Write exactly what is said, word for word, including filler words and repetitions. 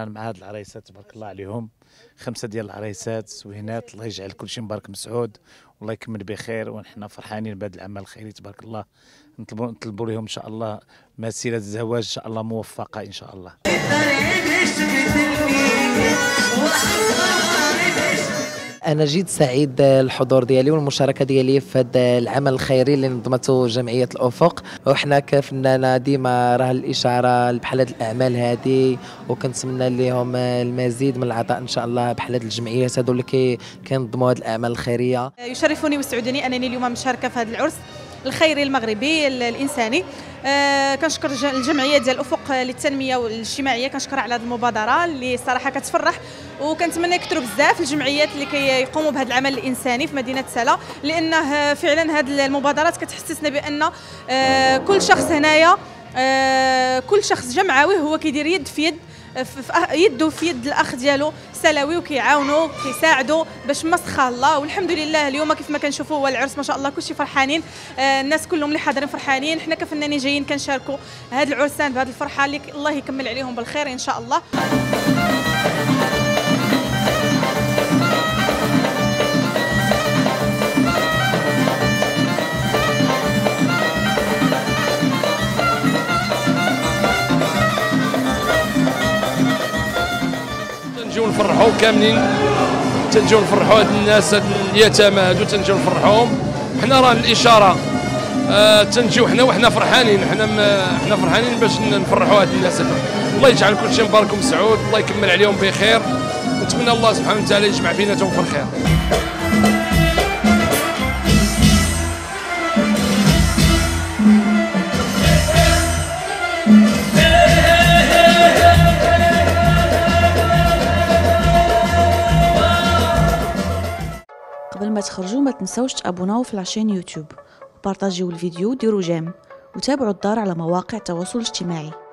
فرحان مع هاد العرايسات تبارك الله عليهم، خمسه ديال العرايسات زوينات، الله يجعل كل شيء مبارك مسعود والله يكمل بخير، ونحن فرحانين بهذا العمل الخيري تبارك الله. نطلبوا نطلبوا لهم ان شاء الله مسيره الزواج ان شاء الله موفقه ان شاء الله. أنا جد سعيد الحضور ديالي والمشاركة ديالي في هذا العمل الخيري اللي نظمته جمعية الأفق، وحنا كفنانة ديما راه الإشارة بحال هاد الأعمال هذه، وكنتمنى لهم المزيد من العطاء إن شاء الله بحال هاد الجمعيات هذو اللي كي كينظموا هاد الأعمال الخيرية. يشرفني ويسعدني أنني اليوم مشاركة في هذا العرس الخيري المغربي الانساني. آه كنشكر الجمعيه ديال الافق للتنميه والاجتماعيه، كنشكرها على هذه المبادره اللي صراحه كتفرح، وكنتمنى يكثروا بزاف الجمعيات اللي كيقوموا بهذا العمل الانساني في مدينه سلا، لانه فعلا هذه المبادرات كتحسسنا بان آه كل شخص هنايا، آه كل شخص جمعوي هو كيدير يد في يد في يده في يد الاخ ديالو سلاوي، وكيعاونوا كيساعدوا باش ما سخى الله. والحمد لله اليوم كيف ما كنشوفوا هو العرس ما شاء الله كلشي فرحانين، آه الناس كلهم اللي حاضرين فرحانين، حنا كفنانين جايين كنشاركوا هاد العرسان بهذه الفرحه اللي الله يكمل عليهم بالخير ان شاء الله. تنجيو نفرحوا كاملين، تنجيو نفرحوا هاد الناس هاد اليتامى هادو، تنجيو نفرحوهم. حنا راه الاشاره آه تنجيو حنا وحنا فرحانين، حنا حنا فرحانين باش نفرحوا هاد الناس هادو. الله يجعل كل شيء مبارك ومسعود، الله يكمل عليهم بخير، نتمنى الله سبحانه وتعالى يجمع بيناتهم في الخير. قبل ما تخرجوا ما تنسوش تابوناو في لاشين يوتيوب وبارطاجيو الفيديو وديروا جيم، وتابعوا الدار على مواقع التواصل الاجتماعي.